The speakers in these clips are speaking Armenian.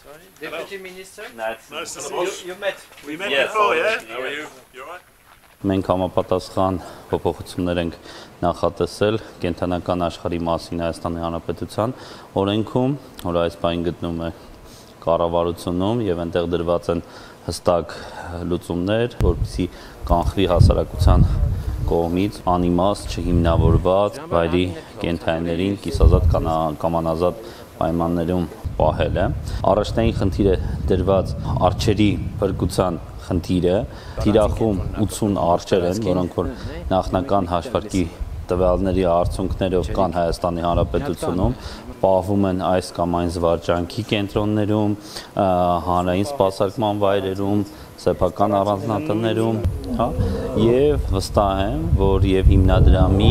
Deputy Minister? Nice to see you. You met? We met Yes, before, yeah? already, How are yes. you? You alright? Մենք համապատասխան փոփոխություններ ենք նախատեսել կենթանական աշխարհի մասին Հայաստանի Հանրապետության օրենքում, որը այս պահին գտնվում է կառավարությունում եւ այնտեղ դրված են հստակ լուծումներ, որպեսզի կանխվի հասարակության կողմից անիմաստ չհիմնավորված վայրի կենթանիներին կիսազատ կամ անազատ պայմաններում պահելը։ Առաջնային խնդիրը դրված արջերի փրկության խնդիրը, թիրախում 80 արջեր են, որոնք որ նախնական հաշվարկի տվյալների արդյունքներով կան Հայաստանի Հանրապետությունում, պահվում են այս կամ այն զվարճանքի կենտրոններում, հանրային սպասարկման վայրերում, սեփական առանձնատներում, հա, եւ վստահ եմ, որ եւ հիմնադրամի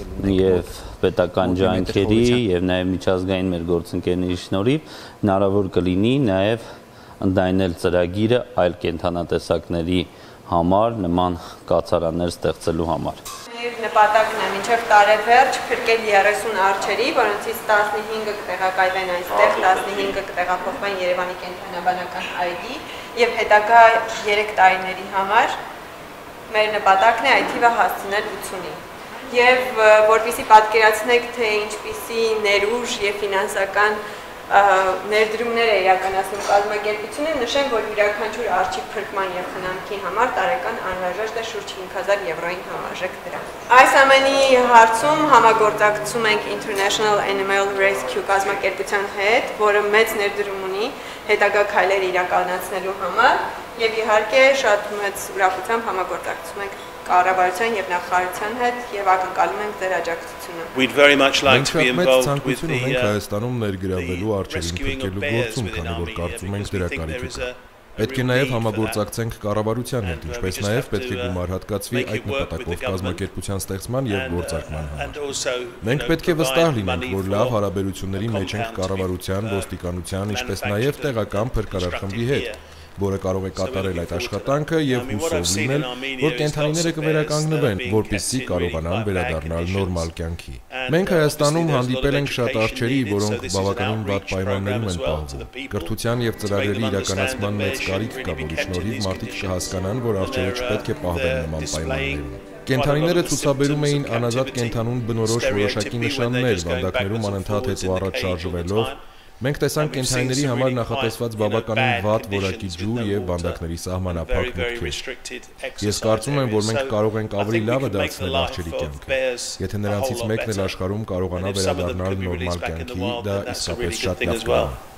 եւ պետական ջանքերի եւ նաեւ միջազգային մեր գործընկերների շնորհիվ հնարավոր կլինի նաեւ ընդայնել ծրագիրը այլ կենթանատեսակների համար նման կացարաններ ստեղծելու համար։ Մեր նպատակն է մինչև տարեվերջ փրկել 30 արջերի, որոնցից 15-ը կտեղակայվեն այստեղ, 15-ը կտեղափոխվեն Երևանի կենտրոնաբանական այգի եւ հետագա 3 տարիների համար մեր նպատակն է այդ թիվը հասցնել 80-ի։ Եվ որպեսզի պատկերացնեք, թե ինչպիսի ներուժ եւ ֆինանսական ներդրումներ է իրականացնում կազմակերպությունը, նշեմ, որ յուրաքանչյուր արջի փրկման եւ խնամքի համար տարեկան անհրաժեշտ է շուրջ 5000 եվրոյին համարժեք դրամ։ Այս ամենի հարցում համագործակցում ենք International Animal Rescue կազմակերպության հետ, որը մեծ ներդրում ունի հետագա քայլեր իրականացնելու համար եւ իհարկե շատ մեծ ուրախությամբ համագործակցում ենք կառավարության եւ նախարարության հետ եւ ակնկալում ենք ձեր աջակցությունը։ We'd very much like to be involved with the Հայաստանում ներգրավելու արջերին փրկելու գործում, քանի որ կարծում ենք դրա կարիք կա։ Պետք է նաև համագործակցենք կառավարության հետ, ինչպես նաև պետք է գումար հատկացվի այդ նպատակով կազմակերպության ստեղծման եւ գործարկման համար։ Մենք պետք է վստահ լինենք, որ լավ հարաբերությունների մեջ ենք կառավարության, ոստիկանության, ինչպես նաև տեղական փրկարար խմբի հետ, որը կարող է կատարել այդ աշխատանքը եւ հուսով լինել, որ կենթանիները կվերականգնվեն, որպեսզի կարողանան վերադառնալ նորմալ կյանքի։ Մենք Հայաստանում հանդիպել ենք շատ արջերի, որոնք բավականին վատ պայմաններում են պահվում։ Կրթության եւ ծրագրերի իրականացման մեծ կարիք կա, որի շնորհիվ մարդիկ կհասկանան, որ արջերը չպետք է պահվեն նման պայմաններում։ Կենթանիները ցուցաբերում էին անազատ կենթանուն բնորոշ որոշակի նշաններ, վանդակներում անընդհատ հետ ու առաջ շարժվելով։ Մենք տեսանք կենթանիների համար նախատեսված բավականին վատ որակի ջուր եւ վանդակների սահմանափակ մուտքեր։ Ես կարծում եմ, որ մենք կարող ենք ավելի լավը դարձնել արջերի կյանքը։ Եթե նրանցից մեկն էլ աշխարհում կարողանա վերադառնալ նորմալ կյանքի, դա իսկապես շատ լավ բան է։